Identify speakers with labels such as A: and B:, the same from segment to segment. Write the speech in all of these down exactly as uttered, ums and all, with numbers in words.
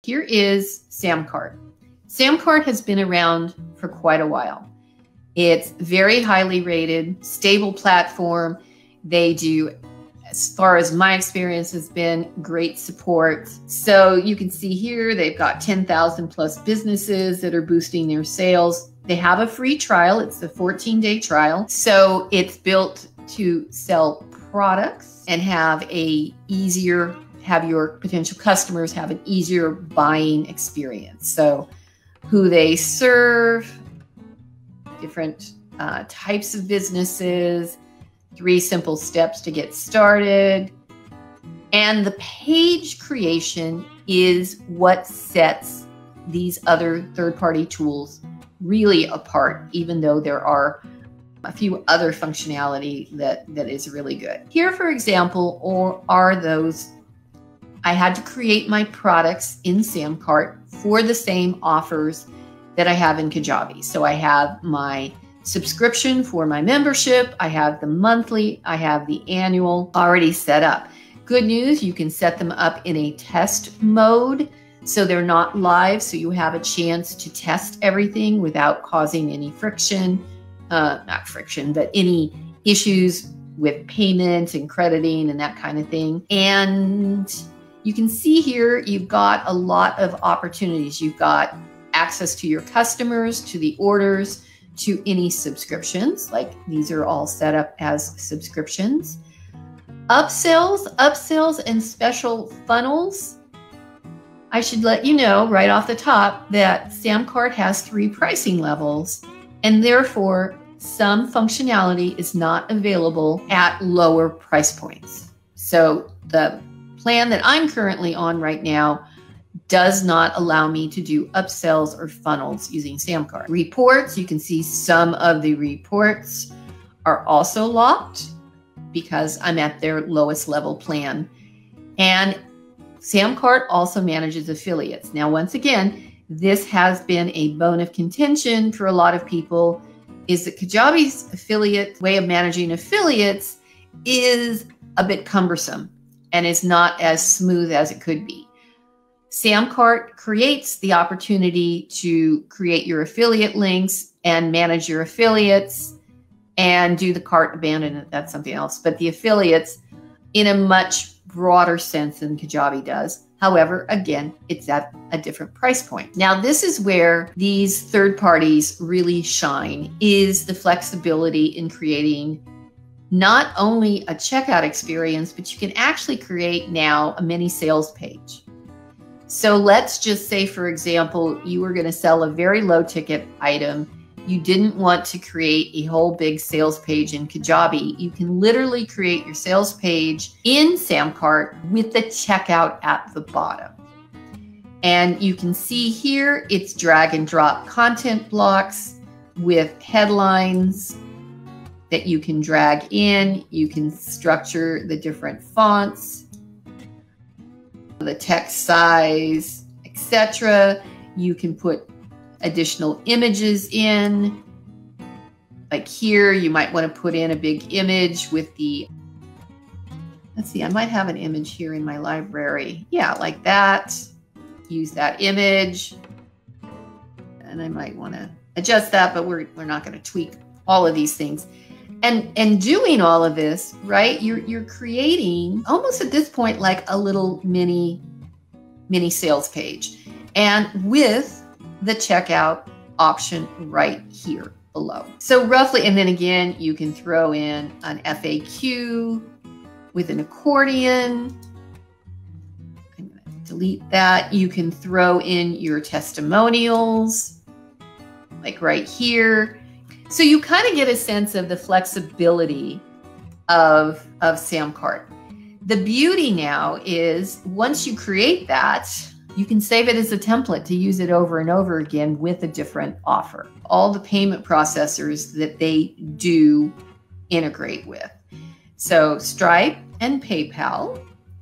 A: here is Samcart. Samcart has been around for quite a while. It's very highly rated, stable platform. They do, as far as my experience has been, great support. So you can see here, they've got ten thousand plus businesses that are boosting their sales. They have a free trial. It's a fourteen day trial. So it's built to sell products and have a easier, have your potential customers have an easier buying experience. So who they serve, different uh, types of businesses, three simple steps to get started. And the page creation is what sets these other third-party tools really apart, even though there are a few other functionality that, that is really good. Here, for example, or are those, I had to create my products in Samcart for the same offers that I have in Kajabi. So I have my subscription for my membership, I have the monthly, I have the annual already set up. Good news, you can set them up in a test mode, so they're not live, so you have a chance to test everything without causing any friction, uh, not friction, but any issues with payment and crediting and that kind of thing. And you can see here, you've got a lot of opportunities. You've got access to your customers, to the orders, to any subscriptions, like these are all set up as subscriptions. Upsells, upsells and special funnels. I should let you know right off the top that Samcart has three pricing levels, and therefore some functionality is not available at lower price points. So the plan that I'm currently on right now does not allow me to do upsells or funnels using Samcart. Reports, you can see some of the reports are also locked because I'm at their lowest level plan. And Samcart also manages affiliates. Now, once again, this has been a bone of contention for a lot of people, is that Kajabi's affiliate way of managing affiliates is a bit cumbersome and is not as smooth as it could be. Samcart creates the opportunity to create your affiliate links and manage your affiliates and do the cart abandonment. That's something else. But the affiliates in a much broader sense than Kajabi does. However, again, it's at a different price point. Now, this is where these third parties really shine, is the flexibility in creating not only a checkout experience, but you can actually create now a mini sales page. So let's just say, for example, you were going to sell a very low ticket item. You didn't want to create a whole big sales page in Kajabi. You can literally create your sales page in Samcart with the checkout at the bottom. And you can see here, it's drag and drop content blocks with headlines that you can drag in. You can structure the different fonts, the text size, et cetera. You can put additional images in. Like here, you might want to put in a big image with the, let's see, I might have an image here in my library. Yeah, like that. Use that image. And I might want to adjust that, but we're, we're not going to tweak all of these things. And, and doing all of this, right, you're, you're creating almost at this point like a little mini, mini sales page. And with the checkout option right here below. So roughly, and then again, you can throw in an F A Q with an accordion. I'm going to delete that. You can throw in your testimonials, like right here. So you kind of get a sense of the flexibility of, of Samcart. The beauty now is once you create that, you can save it as a template to use it over and over again with a different offer. All the payment processors that they do integrate with. So Stripe and PayPal.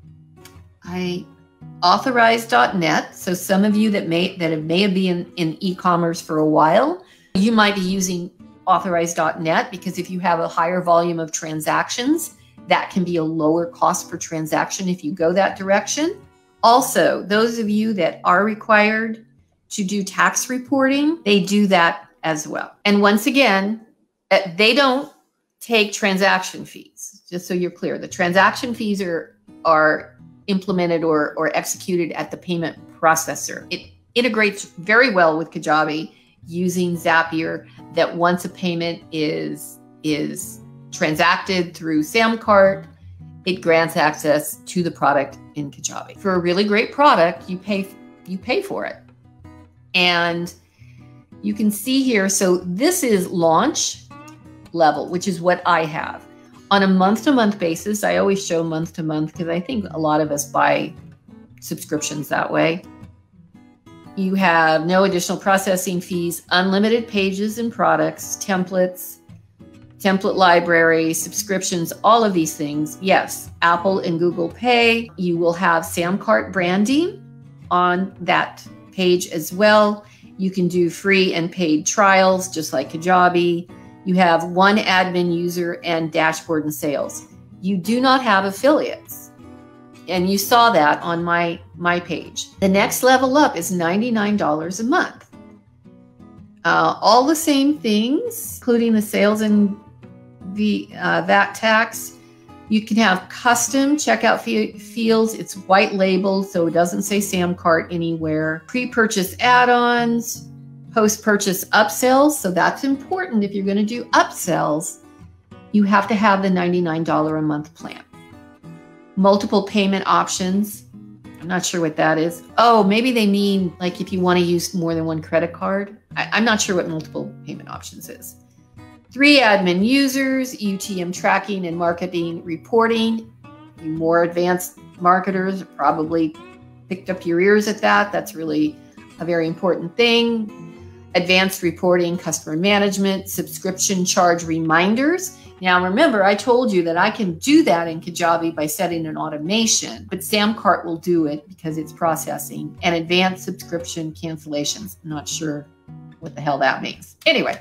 A: I authorize dot net. So some of you that may that have may have been in, in e-commerce for a while, you might be using authorize dot net because if you have a higher volume of transactions, that can be a lower cost per transaction if you go that direction. Also, those of you that are required to do tax reporting, they do that as well. And once again, they don't take transaction fees, just so you're clear. The transaction fees are, are implemented or, or executed at the payment processor. It integrates very well with Kajabi using Zapier, that once a payment is, is transacted through Samcart, it grants access to the product in Kajabi. For a really great product, you pay, you pay for it. And you can see here, so this is launch level, which is what I have. On a month-to-month basis, I always show month-to-month because I think a lot of us buy subscriptions that way. You have no additional processing fees, unlimited pages and products, templates, template library, subscriptions, all of these things. Yes, Apple and Google Pay. You will have Samcart branding on that page as well. You can do free and paid trials, just like Kajabi. You have one admin user and dashboard and sales. You do not have affiliates. And you saw that on my, my page. The next level up is ninety-nine dollars a month. Uh, all the same things, including the sales and the uh, V A T tax. You can have custom checkout fields. It's white labeled, so it doesn't say Samcart anywhere. Pre-purchase add-ons, post-purchase upsells. So that's important. If you're going to do upsells, you have to have the ninety-nine dollars a month plan. Multiple payment options. I'm not sure what that is. Oh, maybe they mean like if you want to use more than one credit card. I, I'm not sure what multiple payment options is. Three admin users, U T M tracking and marketing reporting. You more advanced marketers probably picked up your ears at that. That's really a very important thing. Advanced reporting, customer management, subscription charge reminders. Now remember, I told you that I can do that in Kajabi by setting an automation, but Samcart will do it because it's processing. And advanced subscription cancellations. I'm not sure what the hell that means. Anyway.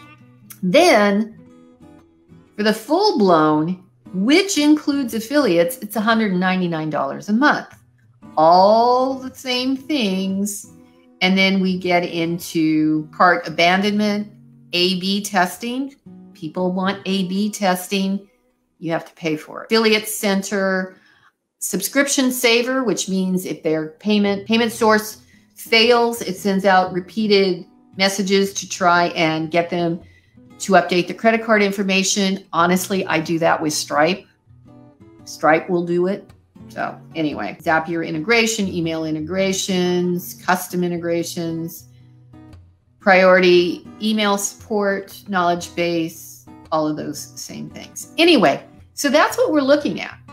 A: Then, for the full-blown, which includes affiliates, it's one hundred ninety-nine dollars a month. All the same things. And then we get into cart abandonment, A B testing. People want A B testing. You have to pay for it. Affiliate center, subscription saver, which means if their payment, payment source fails, it sends out repeated messages to try and get them to update the credit card information. Honestly, I do that with Stripe. Stripe will do it. So anyway, Zapier integration, email integrations, custom integrations, priority email support, knowledge base, all of those same things. Anyway, so that's what we're looking at.